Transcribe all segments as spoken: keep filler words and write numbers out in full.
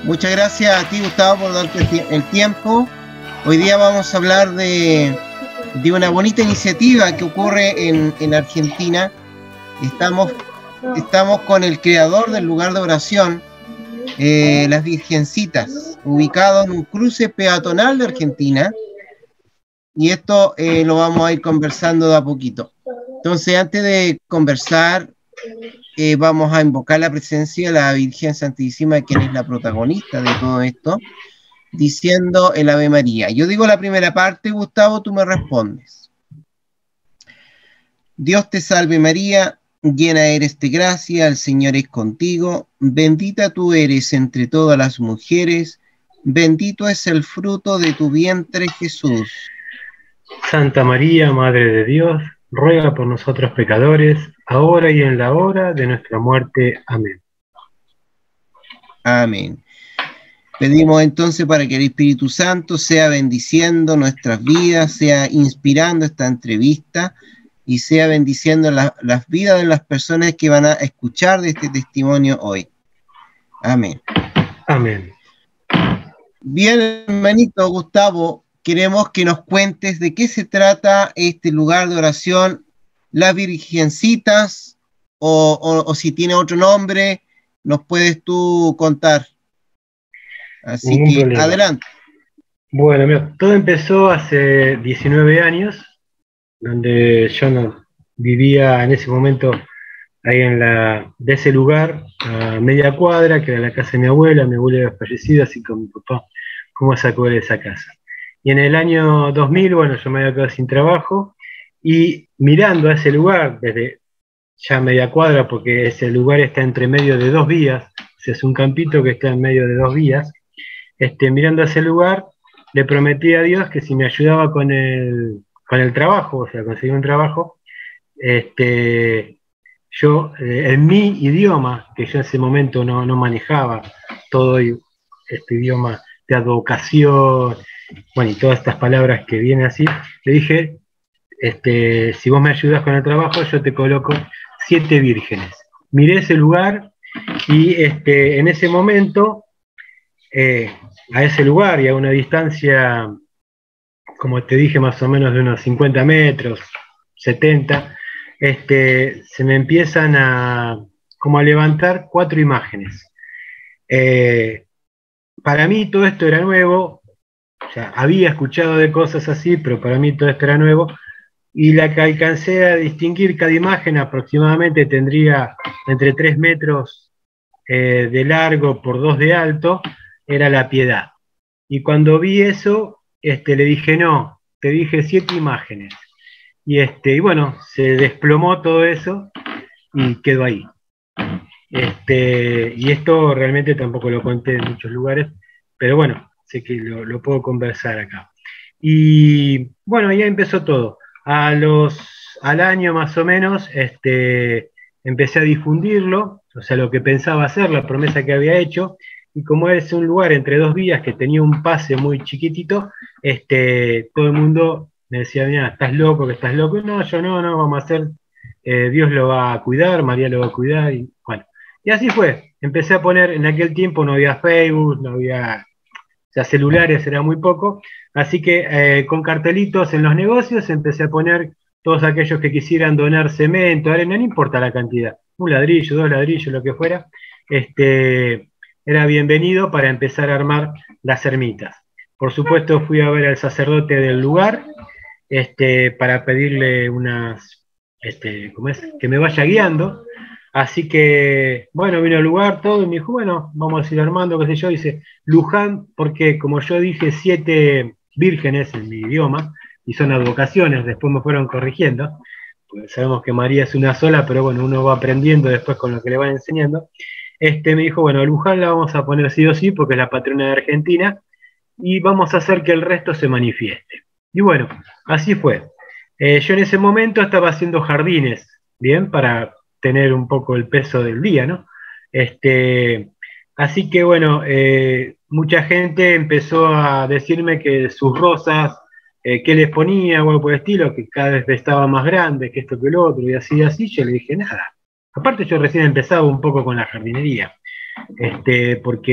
Muchas gracias a ti, Gustavo, por darte el tiempo. Hoy día vamos a hablar de, de una bonita iniciativa que ocurre en, en Argentina. Estamos, estamos con el creador del lugar de oración, eh, Las Virgencitas, ubicado en un cruce peatonal de Argentina. Y esto eh, lo vamos a ir conversando de a poquito. Entonces, antes de conversar, eh, vamos a invocar la presencia de la Virgen Santísima, quien es la protagonista de todo esto, diciendo el Ave María. Yo digo la primera parte, Gustavo, tú me respondes. Dios te salve María, llena eres de gracia, el Señor es contigo, bendita tú eres entre todas las mujeres, bendito es el fruto de tu vientre, Jesús. Santa María, Madre de Dios, ruega por nosotros pecadores, ahora y en la hora de nuestra muerte. Amén. Amén. Pedimos entonces para que el Espíritu Santo sea bendiciendo nuestras vidas, sea inspirando esta entrevista y sea bendiciendo la, las vidas de las personas que van a escuchar de este testimonio hoy. Amén. Amén. Bien, hermanito Gustavo, queremos que nos cuentes de qué se trata este lugar de oración, Las Virgencitas, o, o, o si tiene otro nombre, nos puedes tú contar. Así Ningún que, problema. adelante. Bueno, mira, todo empezó hace diecinueve años, donde yo no vivía en ese momento ahí en la, de ese lugar, a media cuadra, que era la casa de mi abuela. Mi abuela era fallecida, así que mi papá, ¿cómo sacó de esa casa? Y en el año dos mil, bueno, yo me había quedado sin trabajo, y mirando a ese lugar, desde ya media cuadra, porque ese lugar está entre medio de dos vías, o sea, es un campito que está en medio de dos vías, este, mirando a ese lugar, le prometí a Dios que si me ayudaba con el, con el trabajo, o sea, conseguir un trabajo, este, yo, eh, en mi idioma, que yo en ese momento no, no manejaba todo este idioma de advocación, bueno, y todas estas palabras que vienen así, le dije, este, si vos me ayudas con el trabajo, yo te coloco siete vírgenes. Miré ese lugar y este, en ese momento, eh, a ese lugar y a una distancia, como te dije, más o menos de unos cincuenta metros, setenta, este, se me empiezan a, como a levantar cuatro imágenes. Eh, para mí todo esto era nuevo, o sea, había escuchado de cosas así, pero para mí todo esto era nuevo, y la que alcancé a distinguir, cada imagen aproximadamente tendría entre tres metros eh, de largo por dos de alto, era la Piedad. Y cuando vi eso, este, le dije, no, te dije siete imágenes. Y, este, y bueno, se desplomó todo eso y quedó ahí. Este, y esto realmente tampoco lo conté en muchos lugares, pero bueno, sé que lo, lo puedo conversar acá. Y bueno, ya empezó todo. A los, al año más o menos, este, empecé a difundirlo, o sea, lo que pensaba hacer, la promesa que había hecho, y como es un lugar entre dos vías que tenía un pase muy chiquitito, este, todo el mundo me decía, mira, estás loco, que estás loco. No, yo no, no, vamos a hacer, eh, Dios lo va a cuidar, María lo va a cuidar, y bueno. Y así fue, empecé a poner, en aquel tiempo no había Facebook, no había, o sea, celulares era muy poco, así que eh, con cartelitos en los negocios empecé a poner todos aquellos que quisieran donar cemento, arena, no importa la cantidad, un ladrillo, dos ladrillos, lo que fuera, este, era bienvenido para empezar a armar las ermitas. Por supuesto fui a ver al sacerdote del lugar, este, para pedirle unas, este, ¿cómo es? Que me vaya guiando. Así que, bueno, vino al lugar todo y me dijo, bueno, vamos a ir armando, qué sé yo. Dice, Luján, porque como yo dije, siete vírgenes en mi idioma, y son advocaciones, después me fueron corrigiendo, pues sabemos que María es una sola, pero bueno, uno va aprendiendo después con lo que le van enseñando. Este, me dijo, bueno, Luján la vamos a poner sí o sí, porque es la patrona de Argentina, y vamos a hacer que el resto se manifieste. Y bueno, así fue. Eh, yo en ese momento estaba haciendo jardines, ¿bien? Para tener un poco el peso del día, ¿no? Este, así que bueno, eh, mucha gente empezó a decirme que sus rosas, eh, qué les ponía o algo por el estilo, que cada vez estaba más grande, que esto que lo otro, y así, así. Yo le dije, nada. Aparte yo recién empezaba un poco con la jardinería, este, porque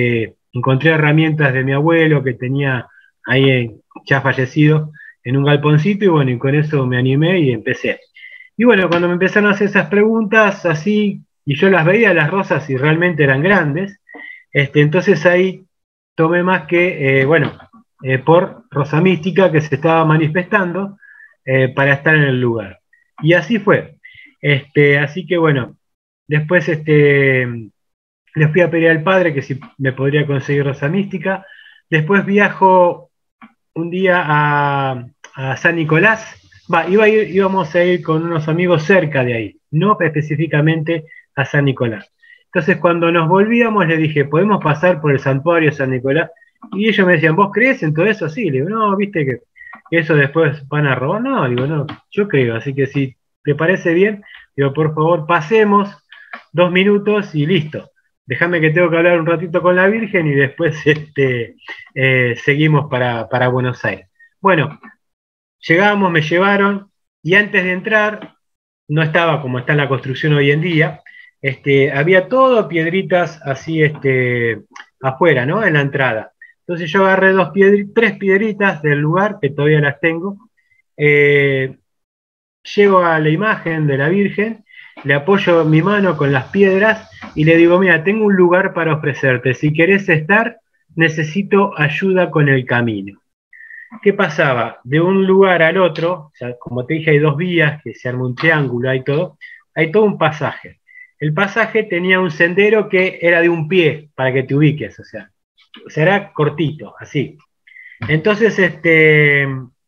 encontré herramientas de mi abuelo que tenía ahí en, ya fallecido en un galponcito, y bueno, y con eso me animé y empecé. Y bueno, cuando me empezaron a hacer esas preguntas así, y yo las veía las rosas y realmente eran grandes, este, entonces ahí tomé más que, eh, bueno, eh, por Rosa Mística que se estaba manifestando eh, para estar en el lugar. Y así fue. Este, así que bueno, después este, les fui a pedir al padre que si me podría conseguir Rosa Mística. Después viajo un día a, a San Nicolás. Va, iba a ir, íbamos a ir con unos amigos cerca de ahí, no específicamente a San Nicolás. Entonces cuando nos volvíamos le dije, ¿podemos pasar por el santuario de San Nicolás? Y ellos me decían, ¿vos crees en todo eso? Sí, le digo, no, viste que eso después van a robar. No, digo, no, yo creo, así que si te parece bien, digo, por favor, pasemos dos minutos y listo. Déjame que tengo que hablar un ratito con la Virgen y después este, eh, seguimos para, para Buenos Aires. Bueno, llegamos, me llevaron, y antes de entrar, no estaba como está en la construcción hoy en día, este, había todo piedritas así este, afuera, ¿no? En la entrada. Entonces yo agarré dos piedri tres piedritas del lugar, que todavía las tengo, eh, llego a la imagen de la Virgen, le apoyo mi mano con las piedras y le digo, mira, tengo un lugar para ofrecerte, si querés estar, necesito ayuda con el camino. ¿Qué pasaba? De un lugar al otro, o sea, como te dije, hay dos vías, que se arma un triángulo, hay todo, hay todo un pasaje. El pasaje tenía un sendero que era de un pie, para que te ubiques, o sea, o sea era cortito, así. Entonces, este,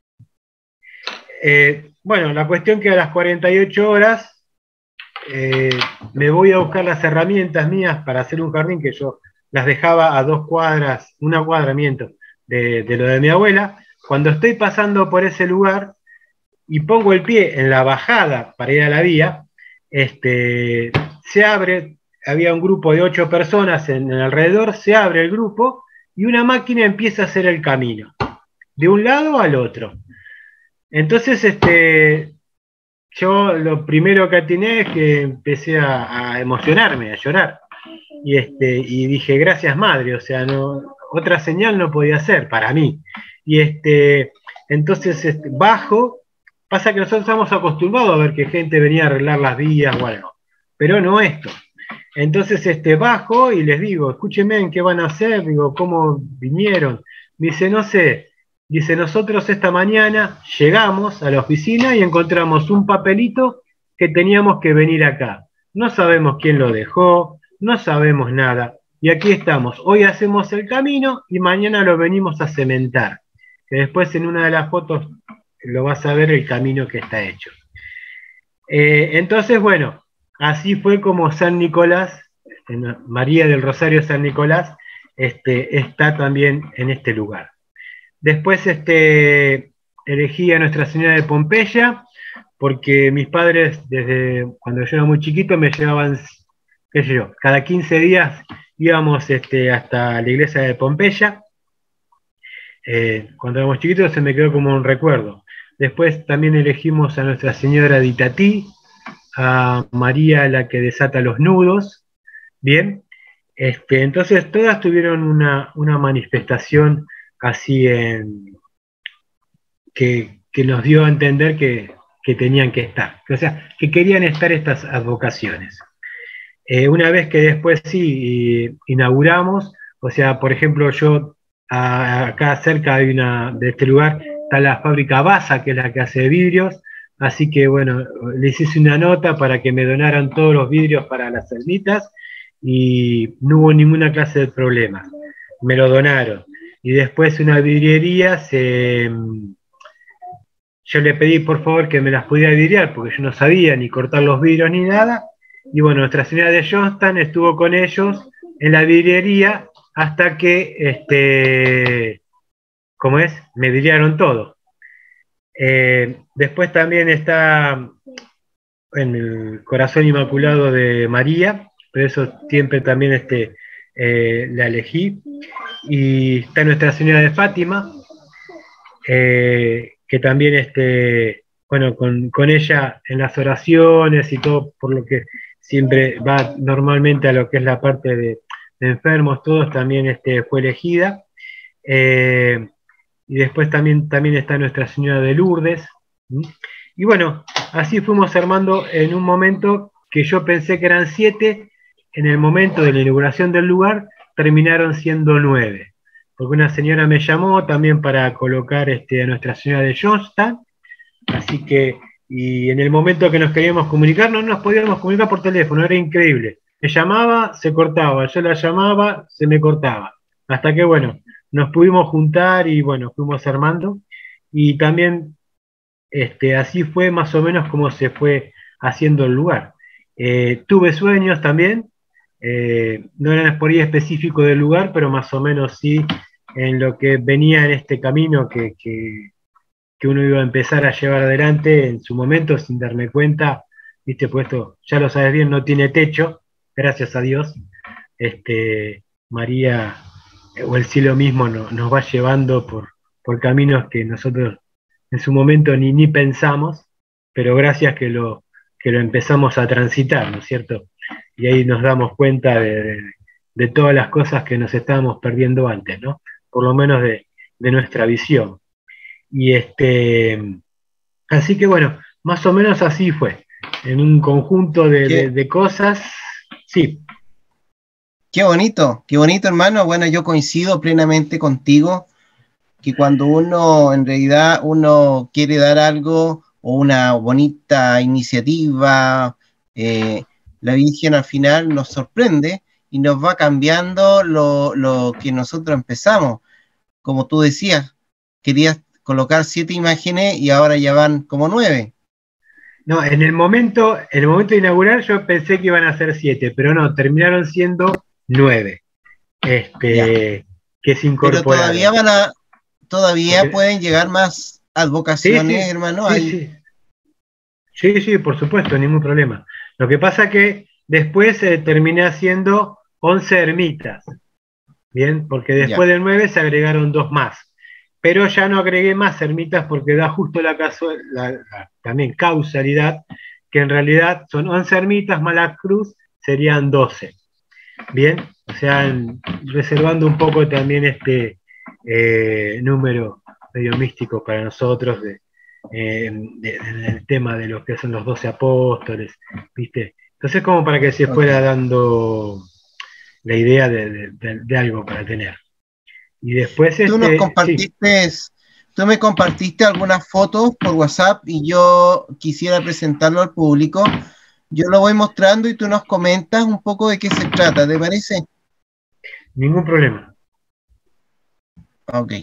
eh, bueno, la cuestión que a las cuarenta y ocho horas eh, me voy a buscar las herramientas mías para hacer un jardín que yo las dejaba a dos cuadras, una cuadra, miento, de, de lo de mi abuela. Cuando estoy pasando por ese lugar y pongo el pie en la bajada para ir a la vía, este, se abre, había un grupo de ocho personas en, en alrededor, se abre el grupo y una máquina empieza a hacer el camino, de un lado al otro. Entonces, este, yo lo primero que atiné es que empecé a, a emocionarme, a llorar. Y, este, y dije, gracias madre, o sea, no, otra señal no podía ser para mí. Y este, entonces este, bajo, pasa que nosotros estamos acostumbrados a ver que gente venía a arreglar las vías o algo, pero no esto. Entonces este, bajo y les digo, escúchenme, ¿en qué van a hacer? Digo, ¿cómo vinieron? Me dice, no sé. Dice, nosotros esta mañana llegamos a la oficina y encontramos un papelito que teníamos que venir acá. No sabemos quién lo dejó, no sabemos nada. Y aquí estamos, hoy hacemos el camino y mañana lo venimos a cementar. Que después en una de las fotos lo vas a ver el camino que está hecho. Eh, entonces, bueno, así fue como San Nicolás, este, María del Rosario San Nicolás, este, está también en este lugar. Después este, elegí a Nuestra Señora de Pompeya, porque mis padres, desde cuando yo era muy chiquito, me llevaban, qué sé yo, cada quince días íbamos este, hasta la iglesia de Pompeya. Eh, cuando éramos chiquitos se me quedó como un recuerdo. Después también elegimos a Nuestra Señora de Itatí, a María la que desata los nudos, bien. Este, entonces todas tuvieron una, una manifestación así en, que, que nos dio a entender que, que tenían que estar, o sea, que querían estar estas advocaciones. Eh, una vez que después sí inauguramos, o sea, por ejemplo, yo a, acá cerca de, una, de este lugar está la fábrica Basa, que es la que hace vidrios, así que bueno, les hice una nota para que me donaran todos los vidrios para las ermitas y no hubo ninguna clase de problema, me lo donaron. Y después una vidriería, se, yo le pedí por favor que me las pudiera vidriar, porque yo no sabía ni cortar los vidrios ni nada, y bueno, Nuestra Señora de Johnston estuvo con ellos en la vidriería hasta que, este, ¿cómo es? Me vidriaron todo. Eh, después también está en el Corazón Inmaculado de María, pero eso siempre también este, eh, la elegí. Y está Nuestra Señora de Fátima, eh, que también, este, bueno, con, con ella en las oraciones y todo, por lo que siempre va normalmente a lo que es la parte de, enfermos, todos, también este, fue elegida. Eh, y después también, también está Nuestra Señora de Lourdes. ¿Mm? Y bueno, así fuimos armando en un momento que yo pensé que eran siete, en el momento de la inauguración del lugar terminaron siendo nueve. Porque una señora me llamó también para colocar este, a Nuestra Señora de Johnstown, así que, y en el momento que nos queríamos comunicar, no nos podíamos comunicar por teléfono, era increíble. Me llamaba, se cortaba, yo la llamaba, se me cortaba. Hasta que, bueno, nos pudimos juntar y, bueno, fuimos armando. Y también, este, así fue más o menos como se fue haciendo el lugar. Eh, tuve sueños también, eh, no eran por ahí específico del lugar, pero más o menos sí en lo que venía en este camino que, que, que uno iba a empezar a llevar adelante en su momento sin darme cuenta, viste, pues esto, ya lo sabes bien, no tiene techo, gracias a Dios. Este, María o el cielo mismo no, nos va llevando por, por caminos que nosotros en su momento ni, ni pensamos, pero gracias que lo, que lo empezamos a transitar, ¿no es cierto? Y ahí nos damos cuenta de, de, de todas las cosas que nos estábamos perdiendo antes, ¿no? Por lo menos de, de nuestra visión. Y este, así que bueno, más o menos así fue, en un conjunto de, de, de cosas, sí. Qué bonito, qué bonito, hermano. Bueno, yo coincido plenamente contigo, que cuando uno, en realidad, uno quiere dar algo o una bonita iniciativa, eh, la Virgen al final nos sorprende y nos va cambiando lo, lo que nosotros empezamos. Como tú decías, querías colocar siete imágenes y ahora ya van como nueve. No, en el momento, en el momento de inaugurar yo pensé que iban a ser siete, pero no, terminaron siendo nueve. Este, que se incorporaron. Pero todavía van a, todavía Porque, pueden llegar más advocaciones, sí, sí, hermano. sí, Ahí. sí. Sí, sí, por supuesto, ningún problema. Lo que pasa que después eh, terminé haciendo once ermitas, ¿bien? Porque después Ya. de nueve se agregaron dos más. Pero ya no agregué más ermitas porque da justo la, caso, la, la también causalidad, que en realidad son once ermitas más la cruz, serían doce. Bien, o sea, en, reservando un poco también este eh, número medio místico para nosotros de, eh, de, de, del tema de lo que son los doce apóstoles, ¿viste? Entonces, como para que se fuera Okay. dando la idea de, de, de, de algo para tener. Y después, Tú nos este, compartiste, sí. tú me compartiste algunas fotos por WhatsApp y yo quisiera presentarlo al público. Yo lo voy mostrando y tú nos comentas un poco de qué se trata, ¿te parece? Ningún problema. Ok.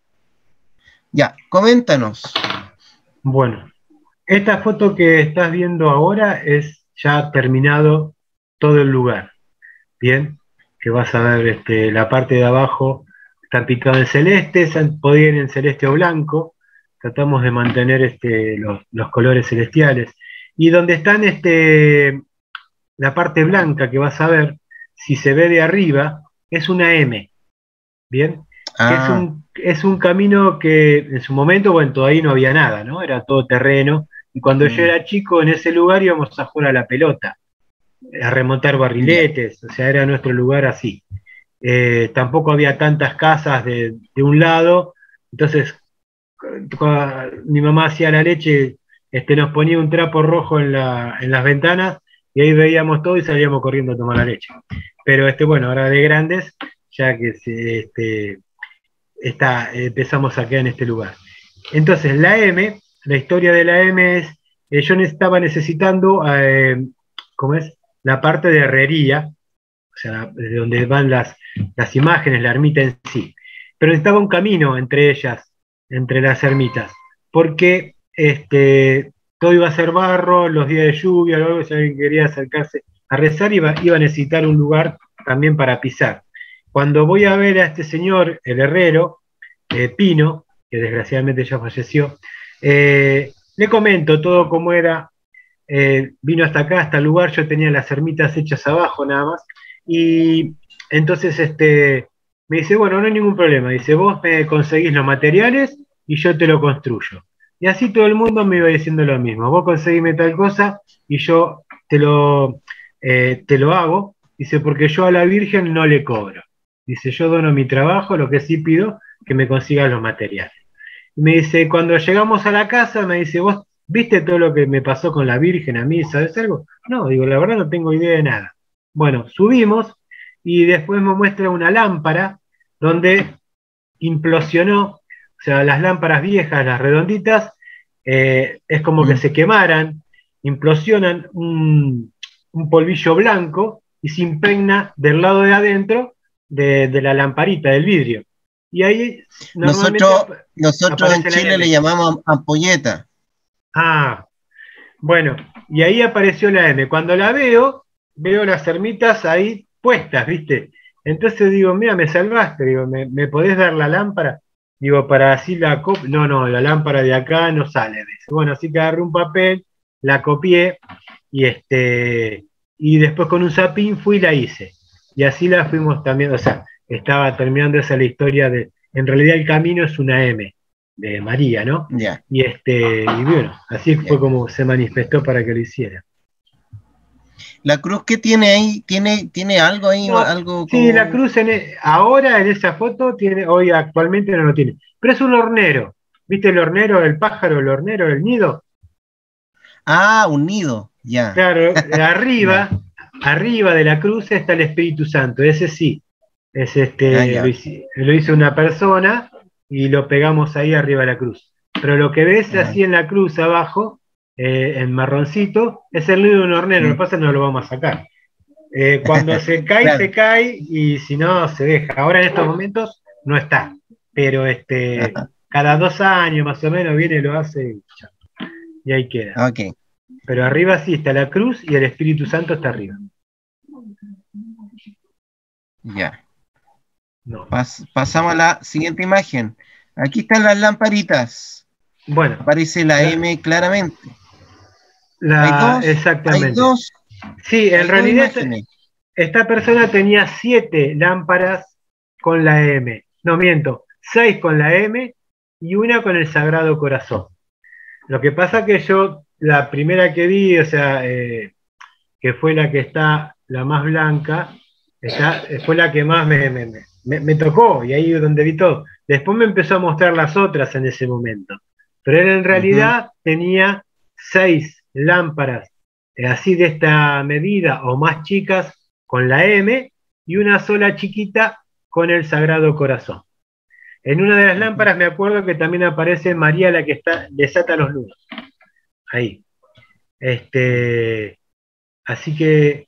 Ya, coméntanos. Bueno, esta foto que estás viendo ahora es ya terminado todo el lugar. Bien, que vas a ver este, la parte de abajo está pintado en celeste, podía ir en celeste o blanco, tratamos de mantener este, los, los colores celestiales. Y donde están este, la parte blanca que vas a ver, si se ve de arriba, es una M, ¿bien? Que es Ah, un, es un camino que en su momento, bueno, todavía no había nada, ¿no? Era todo terreno, y cuando yo mm, era chico en ese lugar íbamos a jugar a la pelota, a remontar ya. barriletes, o sea, era nuestro lugar así. Eh, tampoco había tantas casas de, de un lado, entonces mi mamá hacía la leche, este, nos ponía un trapo rojo en, la, en las ventanas y ahí veíamos todo y salíamos corriendo a tomar la leche. Pero este, bueno, ahora de grandes, ya que se, este, está, empezamos a quedar en este lugar. Entonces, la M, la historia de la M es, eh, yo estaba necesitando, eh, ¿cómo es? La parte de herrería, o sea, de donde van las, las imágenes, la ermita en sí. Pero estaba un camino entre ellas, entre las ermitas, porque este, todo iba a ser barro, los días de lluvia, luego si alguien quería acercarse a rezar, iba, iba a necesitar un lugar también para pisar. Cuando voy a ver a este señor, el herrero, eh, Pino, que desgraciadamente ya falleció, eh, le comento todo cómo era, eh, vino hasta acá, hasta el lugar, yo tenía las ermitas hechas abajo nada más, y entonces este, me dice, bueno, no hay ningún problema, dice, vos me conseguís los materiales y yo te lo construyo. Y así todo el mundo me iba diciendo lo mismo, vos conseguime tal cosa y yo te lo, eh, te lo hago, Dice, porque yo a la Virgen no le cobro. Dice, yo dono mi trabajo, lo que sí pido, que me consigan los materiales. Y me dice, cuando llegamos a la casa, me dice, ¿vos viste todo lo que me pasó con la Virgen a mí? ¿Sabes algo? No, digo, la verdad no tengo idea de nada. Bueno, subimos y después me muestra una lámpara donde implosionó, o sea, las lámparas viejas, las redonditas, eh, es como que Mm. se quemaran, implosionan un, un polvillo blanco y se impregna del lado de adentro de, de la lamparita, del vidrio. Y ahí normalmente Nosotros, ap nosotros en aparece la Chile le M. llamamos ampolleta. Ah, bueno, y ahí apareció la M. Cuando la veo, veo las ermitas ahí puestas, ¿viste? Entonces digo, mira, me salvaste, digo, ¿me, me podés dar la lámpara? Digo, para así la copia. No, no, la lámpara de acá no sale. Dice. Bueno, así que agarré un papel, la copié y este y después con un zapín fui y la hice. Y así la fuimos también, o sea, estaba terminando esa la historia de, en realidad el camino es una M de María, ¿no? Ya, Y este, y bueno, así fue ya. como se manifestó para que lo hiciera. La cruz que tiene ahí, tiene, tiene algo ahí, No, algo sí, la como. cruz en e- ahora en esa foto tiene, hoy actualmente no lo tiene, pero es un hornero. ¿Viste el hornero, el pájaro, el hornero, el nido? Ah, un nido, ya, Claro, ya, arriba, arriba de la cruz está el Espíritu Santo, ese sí, es ah, este, lo, ya. hici- lo hizo una persona y lo pegamos ahí arriba de la cruz. Pero lo que ves Ah, así en la cruz abajo, eh, en marroncito, es el nido de un hornero, lo mm. que pasa es que no lo vamos a sacar. Eh, cuando se cae, se Claro. cae y si no, se deja. Ahora en estos momentos no está, pero este, Ajá, cada dos años más o menos viene, lo hace y, chao, y ahí queda. ok, Pero arriba sí está la cruz y el Espíritu Santo está arriba. ya. No. Pas- pasamos a la siguiente imagen. Aquí están las lamparitas. Bueno, Aparece la la, M claramente. Hay la- dos, hay exactamente. dos, Sí, en hay dos realidad esta, imágenes. esta persona tenía siete lámparas con la M. No miento, seis con la M y una con el Sagrado Corazón. Lo que pasa que yo, la primera que vi, o sea, eh, que fue la que está la más blanca, está, fue la que más me, me, me, me tocó y ahí es donde vi todo. Después me empezó a mostrar las otras en ese momento. Pero él en Ujú. realidad tenía seis lámparas eh, así de esta medida o más chicas con la M y una sola chiquita con el Sagrado Corazón. En una de las Ujú. lámparas me acuerdo que también aparece María la que está, desata los nudos. Ahí. Este, así que,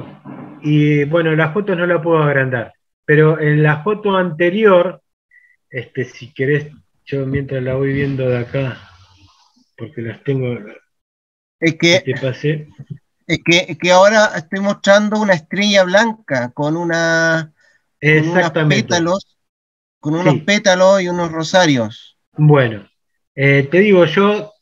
y bueno, la foto no la puedo agrandar, pero en la foto anterior, este, si querés, yo mientras la voy viendo de acá, porque las tengo, Es ahí que, te pasé. es que, es que ahora estoy mostrando una estrella blanca con una, con unos Exactamente, pétalos, con unos sí. pétalos y unos rosarios. Bueno, eh, te digo, yo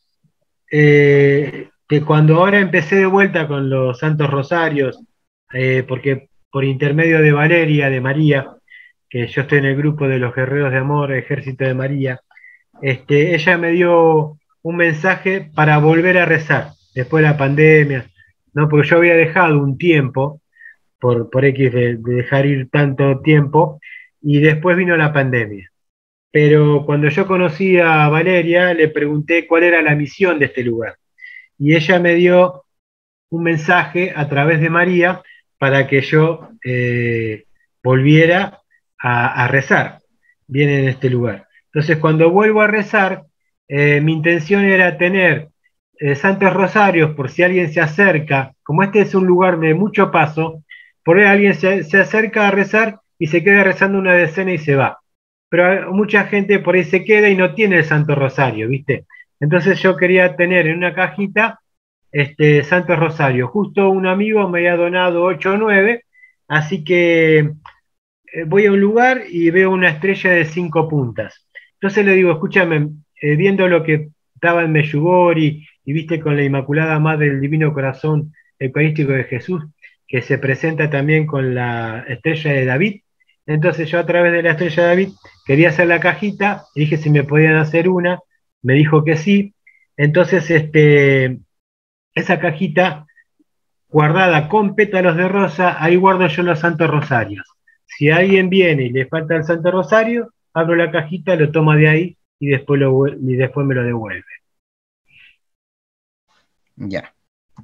eh, que cuando ahora empecé de vuelta con los Santos Rosarios, eh, porque por intermedio de Valeria, de María, que yo estoy en el grupo de los Guerreros de Amor, Ejército de María, este, ella me dio un mensaje para volver a rezar después de la pandemia, ¿no? Porque yo había dejado un tiempo, por, por X de, de dejar ir tanto tiempo, y después vino la pandemia. Pero cuando yo conocí a Valeria, le pregunté cuál era la misión de este lugar. Y ella me dio un mensaje a través de María para que yo eh, volviera a, a rezar bien en este lugar. Entonces, cuando vuelvo a rezar, eh, mi intención era tener eh, santos rosarios por si alguien se acerca, como este es un lugar de mucho paso, por ahí alguien se, se acerca a rezar y se queda rezando una decena y se va. Pero mucha gente por ahí se queda y no tiene el Santo Rosario, ¿viste? Entonces yo quería tener en una cajita este, Santo Rosario. Justo un amigo me había donado ocho o nueve, así que eh, voy a un lugar y veo una estrella de cinco puntas. Entonces le digo, escúchame, eh, viendo lo que estaba en Meyugori y viste con la Inmaculada Madre del Divino Corazón Eucarístico de Jesús, que se presenta también con la estrella de David. Entonces yo a través de la estrella de David quería hacer la cajita, y dije si me podían hacer una, me dijo que sí. Entonces, este, esa cajita guardada con pétalos de rosa, ahí guardo yo los santos rosarios. Si alguien viene y le falta el santo rosario, abro la cajita, lo toma de ahí y después, lo, y después me lo devuelve. Ya.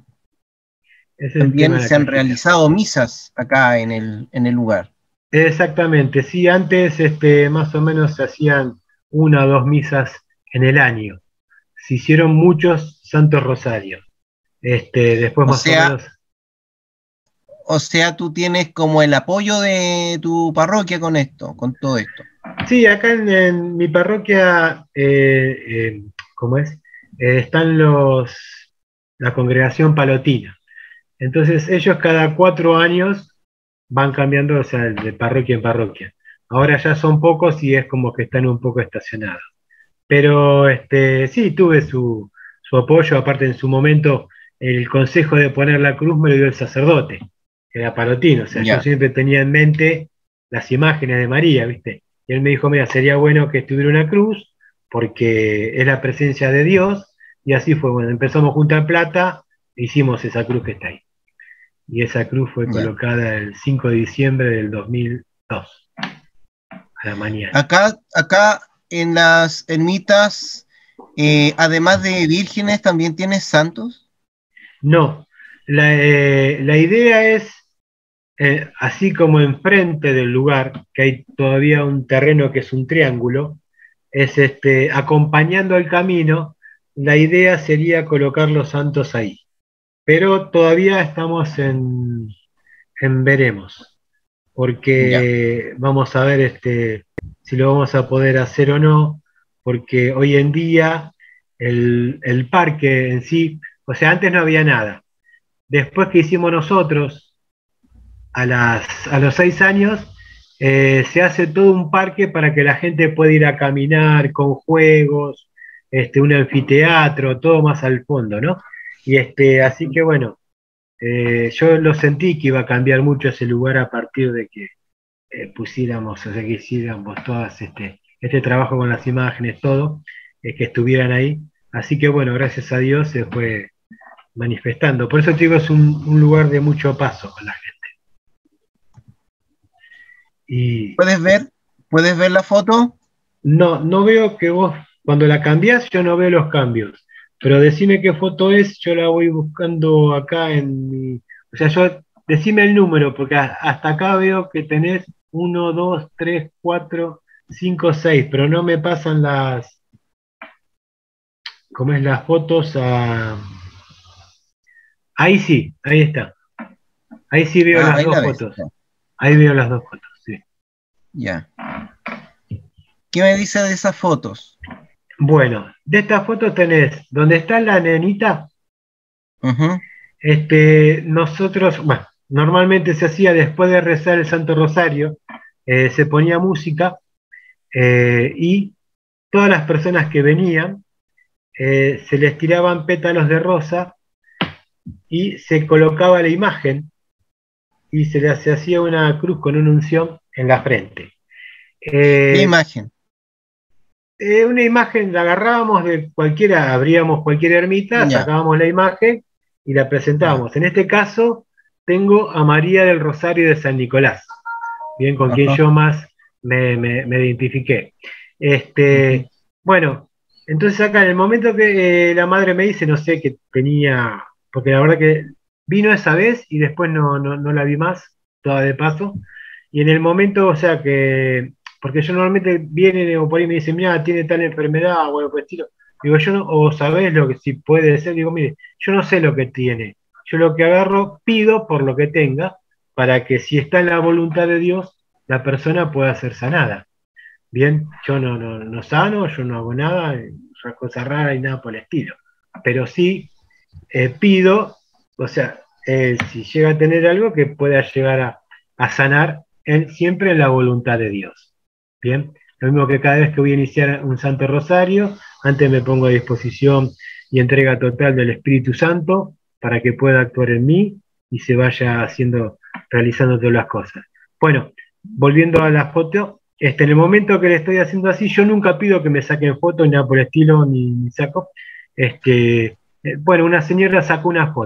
Ese También se han realizado misas acá en el, en el lugar. Exactamente, sí, antes este, más o menos se hacían una o dos misas en el año. Se hicieron muchos santos rosarios. Este, después O más sea, o menos... O sea, tú tienes como el apoyo de tu parroquia con esto, con todo esto. Sí, acá en, en mi parroquia, eh, eh, ¿cómo es? Eh, están los, la congregación palotina. Entonces ellos cada cuatro años van cambiando, o sea, de parroquia en parroquia. Ahora ya son pocos y es como que están un poco estacionados. Pero este, sí, tuve su, su apoyo, aparte en su momento el consejo de poner la cruz me lo dio el sacerdote, que era palotino, o sea, yo Ya, siempre tenía en mente las imágenes de María, ¿viste? Y él me dijo, mira, sería bueno que estuviera una cruz, porque es la presencia de Dios, y así fue, bueno, empezamos a juntar plata, e hicimos esa cruz que está ahí. Y esa cruz fue ya. colocada el cinco de diciembre del dos mil dos, a la mañana. Acá, acá en las ermitas, eh, además de vírgenes, ¿también tienes santos? No, la, eh, la idea es, eh, así como enfrente del lugar, que hay todavía un terreno que es un triángulo, es este, acompañando el camino, la idea sería colocar los santos ahí. Pero todavía estamos en, en veremos, Ya, porque vamos a ver este, si lo vamos a poder hacer o no, porque hoy en día el, el parque en sí, o sea, antes no había nada. Después que hicimos nosotros, a, las, a los seis años, eh, se hace todo un parque para que la gente pueda ir a caminar con juegos, este, un anfiteatro, todo más al fondo, ¿no? Y este, así que bueno, eh, yo lo sentí que iba a cambiar mucho ese lugar a partir de que eh, pusiéramos, o sea, que hiciéramos todas este, este trabajo con las imágenes, todo, eh, que estuvieran ahí. Así que bueno, gracias a Dios se fue manifestando. Por eso te digo, es un, un lugar de mucho paso con la gente. Y ¿puedes ver? ¿Puedes ver la foto? no, no veo que vos, cuando la cambiás, yo no veo los cambios. Pero decime qué foto es, yo la voy buscando acá en mi. O sea, yo, decime el número, porque a- hasta acá veo que tenés uno, dos, tres, cuatro, cinco, seis, pero no me pasan las, ¿cómo es las fotos? A... Ahí sí, ahí está. Ahí sí veo Ah, las ahí dos la ves. fotos. Ya. Ahí veo las dos fotos, sí. Ya. ¿Qué me dice de esas fotos? Bueno, de esta foto tenés, donde está la nenita, Ujú. este, nosotros, bueno, normalmente se hacía después de rezar el Santo Rosario, eh, se ponía música eh, y todas las personas que venían eh, se les tiraban pétalos de rosa y se colocaba la imagen y se le se hacía una cruz con una unción en la frente. ¿Qué Eh, imagen? eh, una imagen la agarrábamos de cualquiera, abríamos cualquier ermita, Ya, sacábamos la imagen y la ya. presentábamos. En este caso, tengo a María del Rosario de San Nicolás, bien, con quien Ajá. yo más me, me, me identifiqué. Ujú. Este, bueno, entonces acá en el momento que eh, la madre me dice, no sé, que tenía, porque la verdad que vino esa vez y después no, no, no la vi más, toda de paso, y en el momento, o sea que, porque yo normalmente vienen o por ahí me dicen, mira, tiene tal enfermedad o algo por el estilo, digo, yo no, o sabés lo que si puede ser, digo, mire, yo no sé lo que tiene, yo lo que agarro, pido por lo que tenga, para que si está en la voluntad de Dios, la persona pueda ser sanada. Bien, yo no, no, no sano, yo no hago nada, una cosa rara y nada por el estilo. Pero sí eh, pido, o sea, eh, si llega a tener algo que pueda llegar a, a sanar en, siempre en la voluntad de Dios. Bien, lo mismo que cada vez que voy a iniciar un Santo Rosario, antes me pongo a disposición y entrega total del Espíritu Santo para que pueda actuar en mí y se vaya haciendo, realizando todas las cosas. Bueno, volviendo a la foto, este, en el momento que le estoy haciendo así, yo nunca pido que me saquen fotos, ni nada por el estilo, ni, ni saco. Este, eh, bueno, una señora sacó una foto.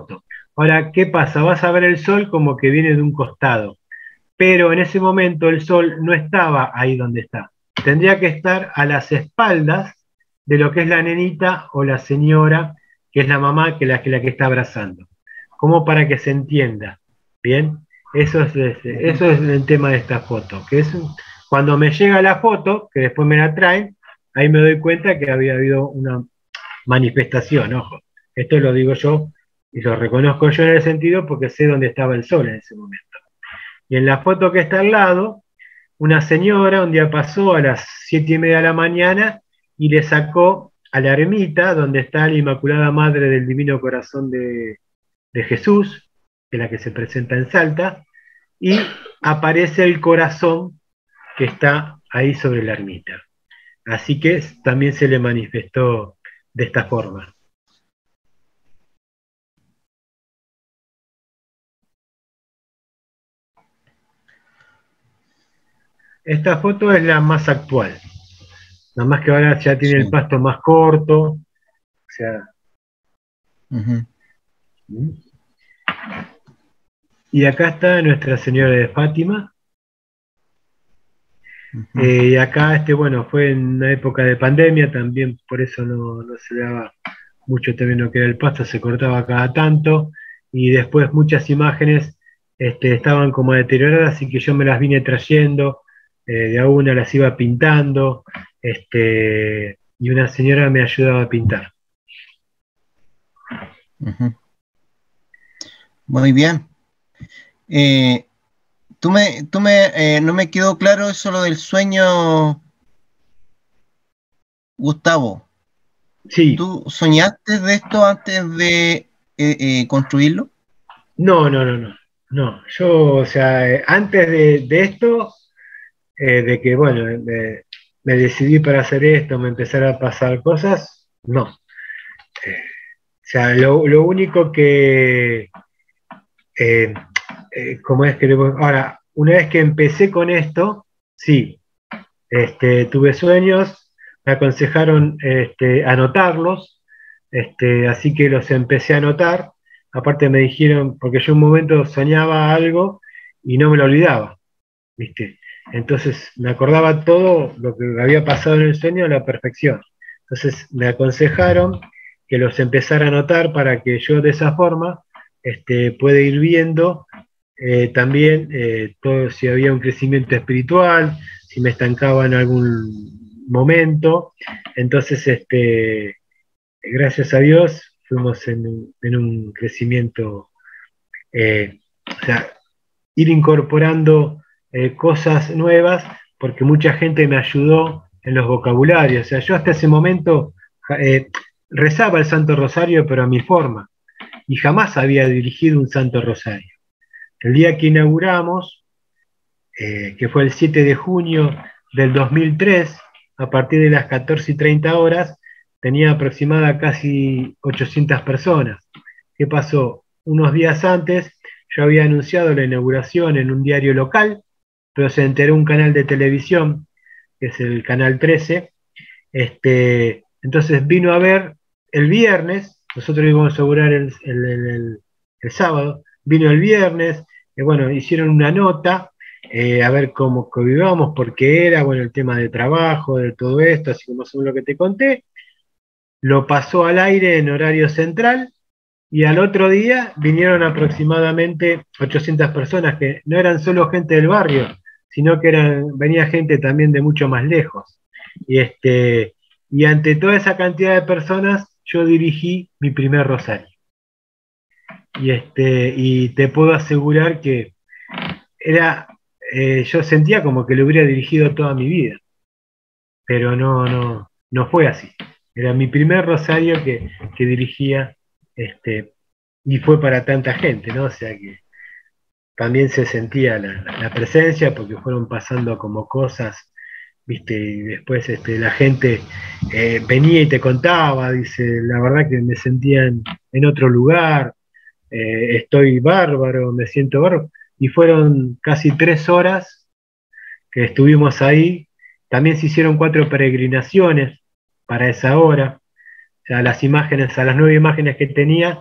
Ahora, ¿qué pasa? Vas a ver el sol como que viene de un costado, pero en ese momento el sol no estaba ahí donde está. Tendría que estar a las espaldas de lo que es la nenita o la señora, que es la mamá, que es la que, la que está abrazando. Como para que se entienda. ¿Bien? Eso es, eso es el tema de esta foto. Que es cuando me llega la foto, que después me la traen, ahí me doy cuenta que había habido una manifestación, ojo. Esto lo digo yo y lo reconozco yo en el sentido porque sé dónde estaba el sol en ese momento. Y en la foto que está al lado, una señora un día pasó a las siete y media de la mañana y le sacó a la ermita donde está la Inmaculada Madre del Divino Corazón de, de Jesús, que es la que se presenta en Salta, y aparece el corazón que está ahí sobre la ermita. Así que también se le manifestó de esta forma. Esta foto es la más actual. Nada más que ahora ya tiene sí. el pasto más corto. O sea. Uh-huh. Y acá está Nuestra Señora de Fátima. Uh-huh. Eh, y acá, este, bueno, fue en una época de pandemia, también por eso no, no se le daba mucho también lo que era el pasto, se cortaba cada tanto. Y después muchas imágenes este, estaban como deterioradas, así que yo me las vine trayendo. Eh, de a una las iba pintando, este, y una señora me ayudaba a pintar. Uh-huh. Muy bien. Eh, tú me, tú me, eh, no me quedó claro eso lo del sueño, Gustavo. Sí. ¿Tú soñaste de esto antes de eh, eh, construirlo? No, no, no, no. No, yo, o sea, eh, antes de, de esto, eh, de que, bueno, me, me decidí para hacer esto, me empezaron a pasar cosas, no. Eh, o sea, lo, lo único que, eh, eh, ¿cómo es que le voy? Ahora, una vez que empecé con esto, sí, este, tuve sueños, me aconsejaron este, anotarlos, este, así que los empecé a anotar. Aparte me dijeron, porque yo un momento soñaba algo y no me lo olvidaba, ¿viste? Entonces me acordaba todo lo que había pasado en el sueño a la perfección. Entonces me aconsejaron que los empezara a anotar para que yo de esa forma este, pueda ir viendo eh, también eh, todo, si había un crecimiento espiritual, si me estancaba en algún momento. Entonces, este, gracias a Dios, fuimos en, en un crecimiento, eh, o sea, ir incorporando eh, cosas nuevas, porque mucha gente me ayudó en los vocabularios. O sea, yo hasta ese momento eh, rezaba el Santo Rosario, pero a mi forma, y jamás había dirigido un Santo Rosario. El día que inauguramos, eh, que fue el siete de junio del dos mil tres, a partir de las catorce y treinta horas, tenía aproximada casi ochocientas personas. ¿Qué pasó? Unos días antes yo había anunciado la inauguración en un diario local, pero se enteró un canal de televisión, que es el Canal trece, este, entonces vino a ver el viernes, nosotros íbamos a inaugurar el, el, el, el sábado, vino el viernes, eh, bueno, hicieron una nota, eh, a ver cómo convivábamos, por qué era, bueno, el tema de trabajo, de todo esto, así como según lo que te conté, lo pasó al aire en horario central, y al otro día vinieron aproximadamente ochocientas personas, que no eran solo gente del barrio, sino que eran, venía gente también de mucho más lejos. Y, este, y ante toda esa cantidad de personas, yo dirigí mi primer rosario. Y, este, y te puedo asegurar que era, eh, yo sentía como que lo hubiera dirigido toda mi vida, pero no, no, no fue así. Era mi primer rosario que, que dirigía, este, y fue para tanta gente, ¿no? O sea que también se sentía la, la presencia, porque fueron pasando como cosas, ¿viste? Y después este, la gente eh, venía y te contaba, dice, la verdad que me sentía en, en otro lugar, eh, estoy bárbaro, me siento bárbaro. Y fueron casi tres horas que estuvimos ahí. También se hicieron cuatro peregrinaciones para esa hora. O sea, las imágenes, a las nueve imágenes que tenía,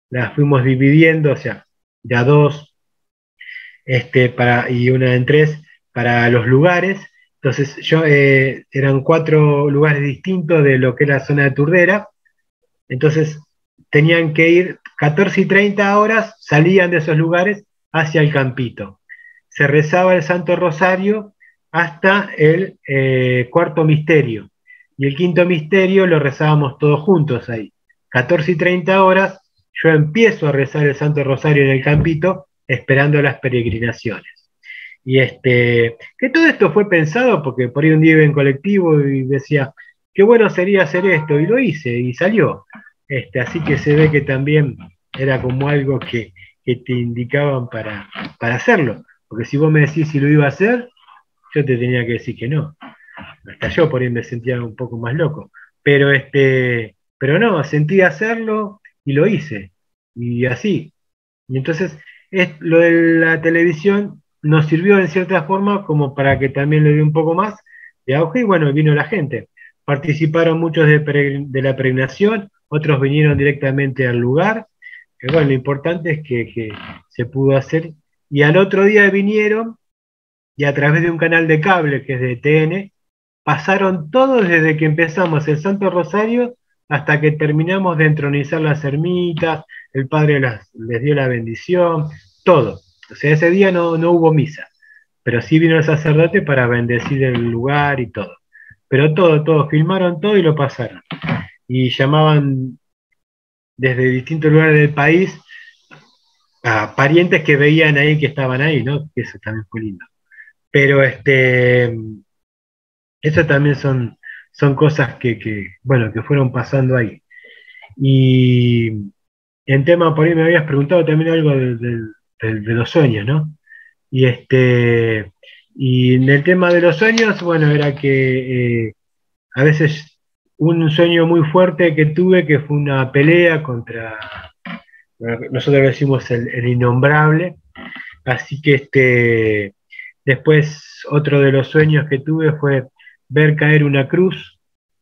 las fuimos dividiendo, o sea, de a dos, este, para, y una en tres para los lugares. Entonces, yo, eh, eran cuatro lugares distintos de lo que era la zona de Turdera. Entonces, tenían que ir catorce y treinta horas, salían de esos lugares hacia el campito. Se rezaba el Santo Rosario hasta el eh, cuarto misterio. Y el quinto misterio lo rezábamos todos juntos ahí. catorce y treinta horas, yo empiezo a rezar el Santo Rosario en el campito, esperando las peregrinaciones. Y este, que todo esto fue pensado porque por ahí un día iba en colectivo y decía, qué bueno sería hacer esto, y lo hice, y salió. Este, así que se ve que también era como algo que, que te indicaban para, para hacerlo. Porque si vos me decís si lo iba a hacer, yo te tenía que decir que no. Hasta yo por ahí me sentía un poco más loco. Pero, este, pero no, sentí hacerlo y lo hice. Y así. Y entonces, es, lo de la televisión nos sirvió en cierta forma como para que también le dé un poco más de auge y bueno, vino la gente. Participaron muchos de, de la peregrinación, otros vinieron directamente al lugar. Que bueno, lo importante es que, que se pudo hacer. Y al otro día vinieron y a través de un canal de cable que es de T N, pasaron todos desde que empezamos el Santo Rosario hasta que terminamos de entronizar las ermitas, el Padre las, les dio la bendición, todo. O sea, ese día no, no hubo misa, pero sí vino el sacerdote para bendecir el lugar y todo. Pero todo, todo, filmaron todo y lo pasaron. Y llamaban desde distintos lugares del país a parientes que veían ahí que estaban ahí, ¿no? Que eso también fue lindo. Pero este, eso también son, son cosas que, que, bueno, que fueron pasando ahí. Y en tema, por ahí me habías preguntado también algo de, de, de, de los sueños, ¿no? Y este, y en el tema de los sueños, bueno, era que eh, a veces un sueño muy fuerte que tuve que fue una pelea contra, nosotros decimos el, el innombrable, así que este, después otro de los sueños que tuve fue ver caer una cruz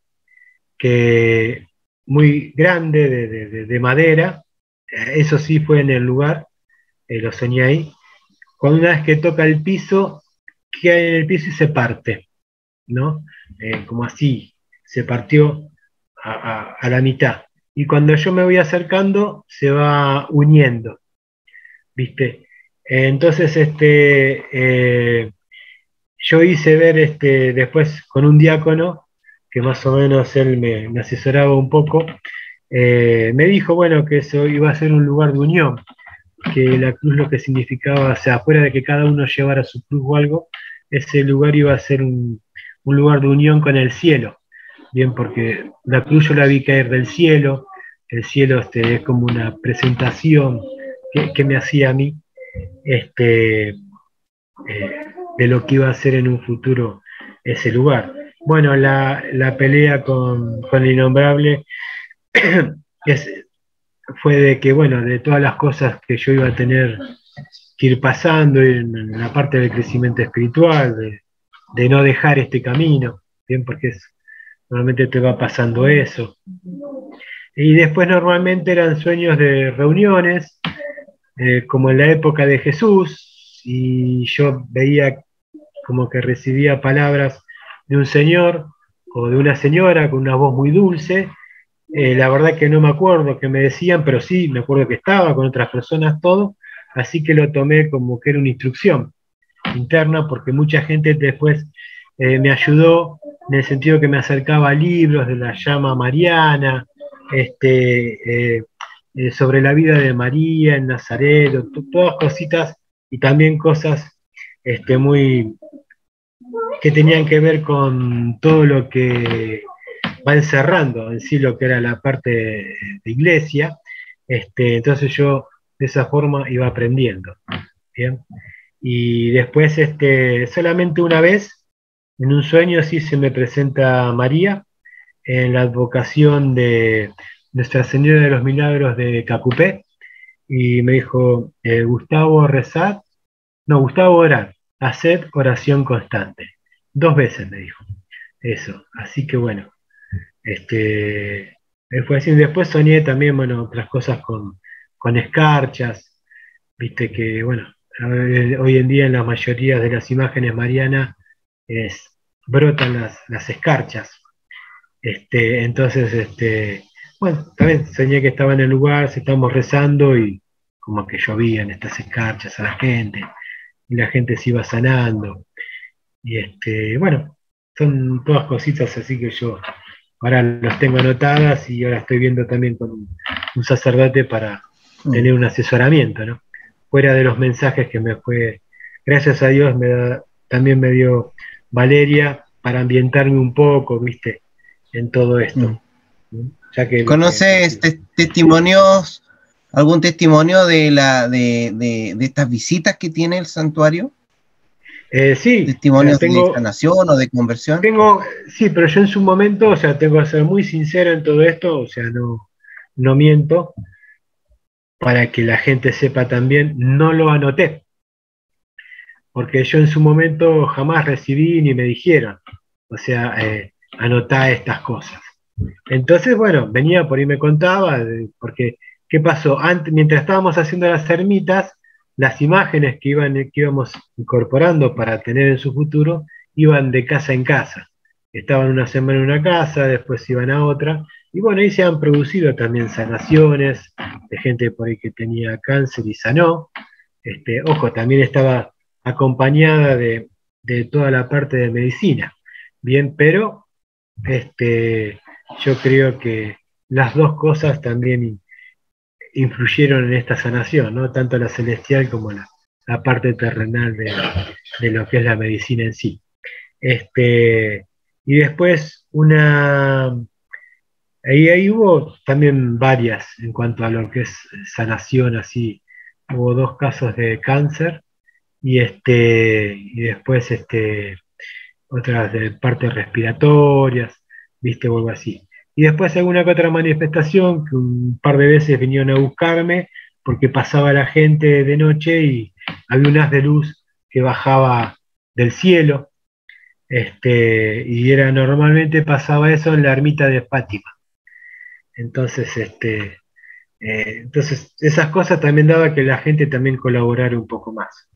que muy grande de, de, de madera, eso sí fue en el lugar, eh, lo soñé ahí, cuando una vez que toca el piso, queda en el piso y se parte, ¿no? Eh, como así, se partió a, a, a la mitad. Y cuando yo me voy acercando, se va uniendo, ¿viste? Eh, entonces, este, eh, yo hice ver este, después con un diácono, que más o menos él me, me asesoraba un poco, eh, me dijo, bueno, que eso iba a ser un lugar de unión, que la cruz lo que significaba, o sea, fuera de que cada uno llevara su cruz o algo, ese lugar iba a ser un, un lugar de unión con el cielo, bien, porque la cruz yo la vi caer del cielo, el cielo este, es como una presentación que, que me hacía a mí, este, eh, de lo que iba a ser en un futuro ese lugar. Bueno, la, la pelea con, con el innombrable es, fue de que, bueno, de todas las cosas que yo iba a tener que ir pasando en, en la parte del crecimiento espiritual, de, de no dejar este camino, bien, porque es, normalmente te va pasando eso. Y después normalmente eran sueños de reuniones, eh, como en la época de Jesús, y yo veía como que recibía palabras de un señor o de una señora con una voz muy dulce. Eh, la verdad que no me acuerdo qué me decían, pero sí me acuerdo que estaba con otras personas todo, así que lo tomé como que era una instrucción interna, porque mucha gente después eh, me ayudó en el sentido que me acercaba a libros de la llama mariana, este, eh, eh, sobre la vida de María en Nazaret, todas cositas y también cosas este, muy que tenían que ver con todo lo que va encerrando en sí lo que era la parte de iglesia, este, entonces yo de esa forma iba aprendiendo, ¿bien? Y después, este, solamente una vez, en un sueño sí se me presenta María, en la advocación de Nuestra Señora de los Milagros de Cacupé, y me dijo, eh, Gustavo, rezad, no, Gustavo, orar, haced oración constante. Dos veces me dijo eso, así que bueno, este, fue así. Después soñé también, bueno, otras cosas con, con escarchas, viste que, bueno, hoy en día en la mayoría de las imágenes marianas es, brotan las, las escarchas. Este, entonces, este, bueno, también soñé que estaba en el lugar, se estábamos rezando y como que llovían estas escarchas a la gente, y la gente se iba sanando. Y este, bueno, son todas cositas así que yo ahora los tengo anotadas y ahora estoy viendo también con un, un sacerdote para tener un asesoramiento, ¿no? Fuera de los mensajes que me fue, gracias a Dios, me da, también me dio Valeria para ambientarme un poco, ¿viste? En todo esto. Mm. Ya que, ¿conoces te, testimonios, algún testimonio de, la, de, de, de estas visitas que tiene el santuario? Eh, sí. ¿Testimonios o sea, tengo, de sanación o de conversión? Tengo, sí, pero yo en su momento, o sea, tengo que ser muy sincero en todo esto, o sea, no, no miento, para que la gente sepa también, no lo anoté, porque yo en su momento jamás recibí ni me dijeron, o sea, eh, anotá estas cosas. Entonces, bueno, venía por ahí me contaba, porque, ¿qué pasó? Antes, mientras estábamos haciendo las ermitas, las imágenes que, iban, que íbamos incorporando para tener en su futuro, iban de casa en casa. Estaban una semana en una casa, después iban a otra, y bueno, ahí se han producido también sanaciones de gente por ahí que tenía cáncer y sanó. Este, ojo, también estaba acompañada de, de toda la parte de medicina. Bien, pero este, yo creo que las dos cosas también influyeron en esta sanación, ¿no? Tanto la celestial como la, la parte terrenal de, de lo que es la medicina en sí. Este, y después una... Ahí, ahí hubo también varias en cuanto a lo que es sanación, así. Hubo dos casos de cáncer y, este, y después este, otras de partes respiratorias, viste, o algo así. Y después alguna que otra manifestación, que un par de veces vinieron a buscarme, porque pasaba la gente de noche y había un haz de luz que bajaba del cielo, este, y era normalmente pasaba eso en la ermita de Fátima. Entonces, este, eh, entonces esas cosas también daba que la gente también colaborara un poco más.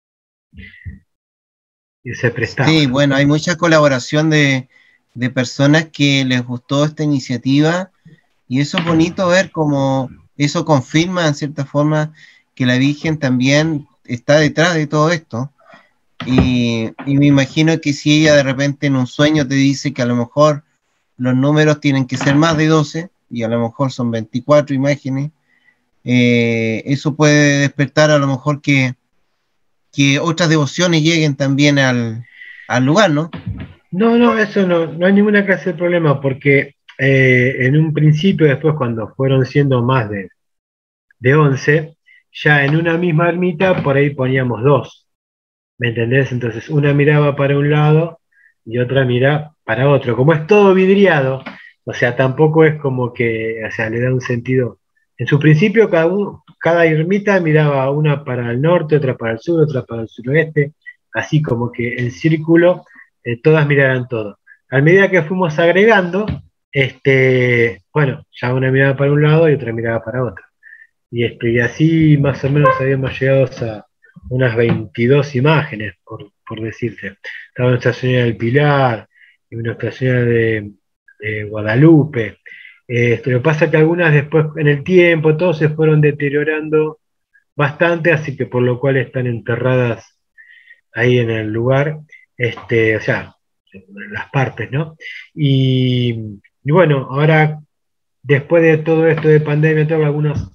Y se prestaba. Sí, bueno, hay mucha colaboración de, de personas que les gustó esta iniciativa y eso es bonito ver cómo eso confirma en cierta forma que la Virgen también está detrás de todo esto. Y, y me imagino que si ella de repente en un sueño te dice que a lo mejor los números tienen que ser más de doce y a lo mejor son veinticuatro imágenes, eh, eso puede despertar a lo mejor que, que otras devociones lleguen también al, al lugar, ¿no? No, no, eso no, no hay ninguna clase de problema, porque eh, en un principio, después cuando fueron siendo más de, de once, ya en una misma ermita por ahí poníamos dos, ¿me entendés? Entonces una miraba para un lado y otra mira para otro. Como es todo vidriado, o sea, tampoco es como que, o sea, le da un sentido. En su principio cada, uno, cada ermita miraba una para el norte, otra para el sur, otra para el suroeste, así como que el círculo, eh, todas miraran todo. A medida que fuimos agregando, este, bueno, ya una miraba para un lado y otra miraba para otro. Y, este, y así más o menos habíamos llegado a unas veintidós imágenes, por, por decirte. Estaba Nuestra Señora del Pilar, y Nuestra Señora de, de Guadalupe. Eh, lo que pasa es que algunas después, en el tiempo, todos se fueron deteriorando bastante, así que por lo cual están enterradas ahí en el lugar, este, o sea, las partes, ¿no? Y, y bueno, ahora, después de todo esto de pandemia, tengo algunas,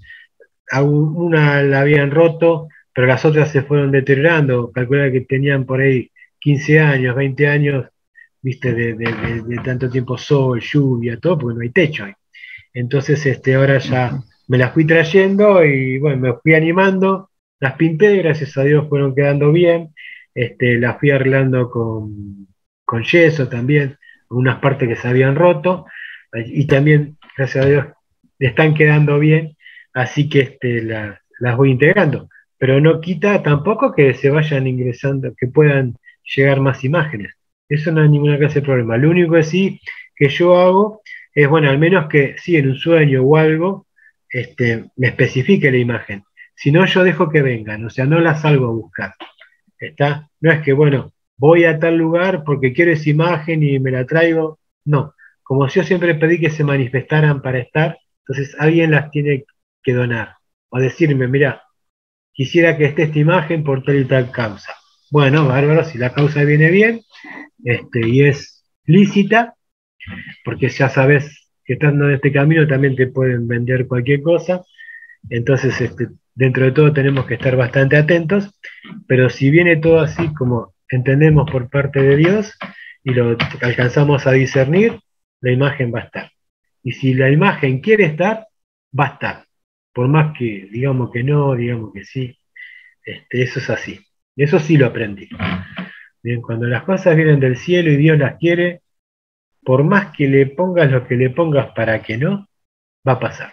una la habían roto, pero las otras se fueron deteriorando. Calcula que tenían por ahí quince años, veinte años, viste, de, de, de, de tanto tiempo sol, lluvia, todo, porque no hay techo ahí. Entonces, este, ahora ya me las fui trayendo y bueno, me fui animando, las pinté, gracias a Dios fueron quedando bien, este, las fui arreglando con, con yeso también, algunas partes que se habían roto, y también, gracias a Dios, están quedando bien, así que este, la, las voy integrando, pero no quita tampoco que se vayan ingresando, que puedan llegar más imágenes, eso no hay ninguna clase de problema. Lo único que sí que yo hago es, bueno, al menos que sí, en un sueño o algo, este, me especifique la imagen. Si no, yo dejo que vengan, o sea, no las salgo a buscar. ¿Está? No es que, bueno, voy a tal lugar porque quiero esa imagen y me la traigo. No, como yo siempre pedí que se manifestaran para estar, entonces alguien las tiene que donar. O decirme, mira, quisiera que esté esta imagen por tal y tal causa. Bueno, bárbaro, si la causa viene bien este, y es lícita, porque ya sabes que estando en este camino también te pueden vender cualquier cosa, entonces este, dentro de todo tenemos que estar bastante atentos, pero si viene todo así como entendemos por parte de Dios y lo alcanzamos a discernir, la imagen va a estar. Y si la imagen quiere estar, va a estar. Por más que digamos que no, digamos que sí, este, eso es así. Eso sí lo aprendí. Bien, cuando las cosas vienen del cielo y Dios las quiere, por más que le pongas lo que le pongas para que no, va a pasar.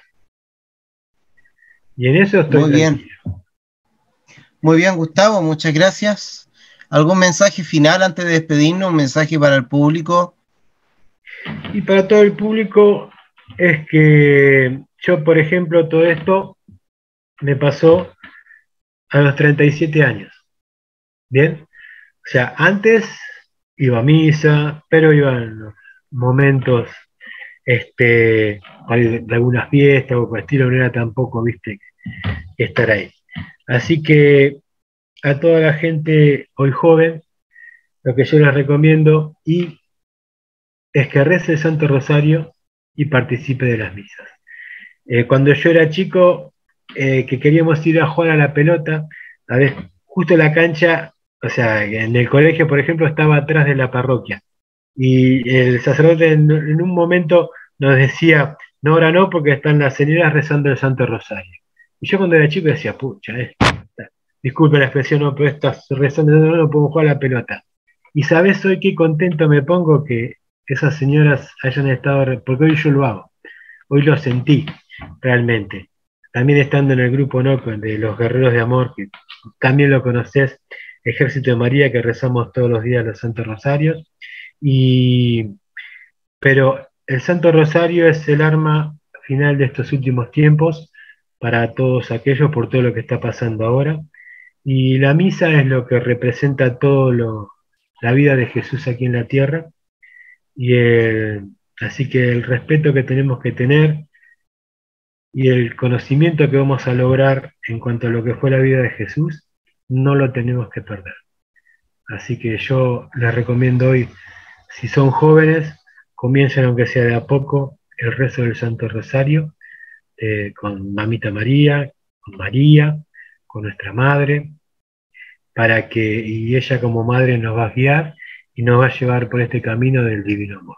Y en eso estoy Muy tranquilo. bien. Muy bien, Gustavo, muchas gracias. ¿Algún mensaje final antes de despedirnos? ¿Un mensaje para el público? Y para todo el público es que yo, por ejemplo, todo esto me pasó a los treinta y siete años. ¿Bien? O sea, antes iba a misa, pero iba en los momentos este, de algunas fiestas o por el estilo, no era tampoco, viste, estar ahí. Así que a toda la gente hoy joven, lo que yo les recomiendo y es que rece el Santo Rosario y participe de las misas. Eh, cuando yo era chico, eh, que queríamos ir a jugar a la pelota, a ver, justo la cancha, o sea, en el colegio, por ejemplo, estaba atrás de la parroquia. Y el sacerdote en, en un momento nos decía, no, ahora no, porque están las señoras rezando el Santo Rosario. Y yo cuando era chico decía, pucha, eh, disculpe la expresión, no, pero estas rezando no, no puedo jugar a la pelota. Y sabes hoy qué contento me pongo que esas señoras hayan estado, porque hoy yo lo hago, hoy lo sentí realmente. También estando en el grupo, ¿no?, de los Guerreros de Amor, que también lo conocés, Ejército de María, que rezamos todos los días los Santos Rosarios. Y, pero el Santo Rosario es el arma final de estos últimos tiempos para todos aquellos por todo lo que está pasando ahora. Y la misa es lo que representa todo lo, la vida de Jesús aquí en la tierra. Y el, así que el respeto que tenemos que tener y el conocimiento que vamos a lograr en cuanto a lo que fue la vida de Jesús, no lo tenemos que perder. Así que yo les recomiendo hoy, si son jóvenes, comiencen aunque sea de a poco el rezo del Santo Rosario, eh, con Mamita María, con María, con nuestra Madre, para que, y ella como Madre nos va a guiar y nos va a llevar por este camino del divino amor.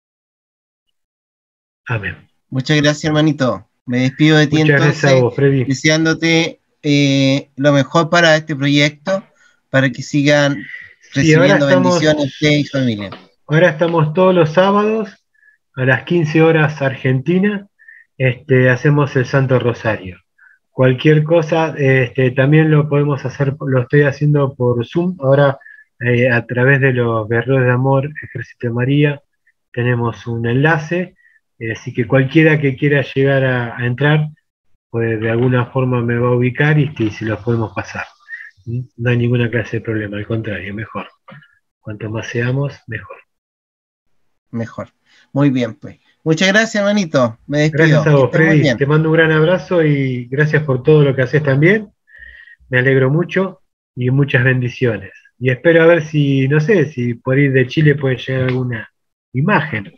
Amén. Muchas gracias, hermanito. Me despido de ti. Muchas entonces, gracias a vos, Freddy. Deseándote eh, lo mejor para este proyecto, para que sigan recibiendo sí, estamos, bendiciones usted y su familia. Ahora estamos todos los sábados a las quince horas Argentina, este, hacemos el Santo Rosario. Cualquier cosa, este, también lo podemos hacer, lo estoy haciendo por Zoom, ahora eh, a través de los Guerreros de Amor, Ejército de María, tenemos un enlace, eh, así que cualquiera que quiera llegar a, a entrar, pues de alguna forma me va a ubicar y, y se los podemos pasar. No hay ninguna clase de problema, al contrario, mejor. Cuanto más seamos, mejor. Mejor. Muy bien, pues. Muchas gracias, hermanito. Me despido. Gracias a vos, Freddy. Te mando un gran abrazo y gracias por todo lo que haces también. Me alegro mucho y muchas bendiciones. Y espero a ver si, no sé, si por ir de Chile puede llegar alguna imagen.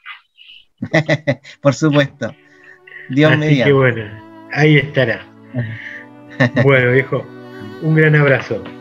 Por supuesto. Dios Así mediante. que bueno, ahí estará. Bueno, viejo, un gran abrazo.